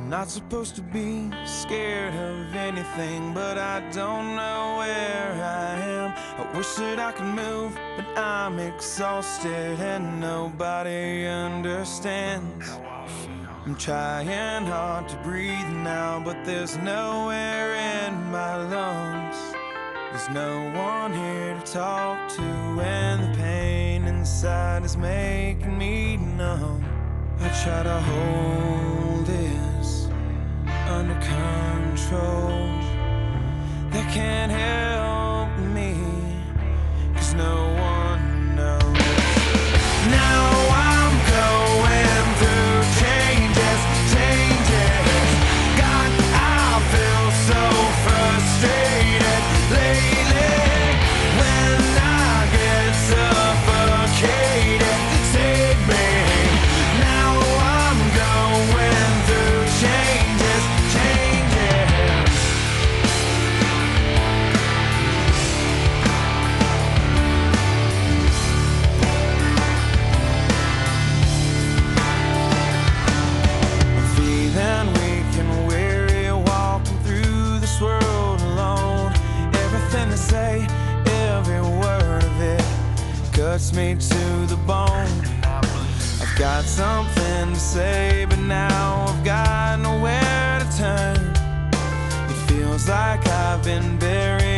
Not supposed to be scared of anything, but I don't know where I am. I wish that I could move, but I'm exhausted and nobody understands. I'm trying hard to breathe now, but there's no air in my lungs. There's no one here to talk to, and the pain inside is making me numb. I try to hold this under control. They can't help me, 'cause no one knows. Now I'm going through changes. God, I feel so frustrated lately. When I get suffocated, save me. Now I'm going through changes. I'm feeling weak and weary, walking through this world alone. Everything they say, every word of it cuts me to the bone. I've got something to say, but now I've got nowhere to turn. It feels like I've been buried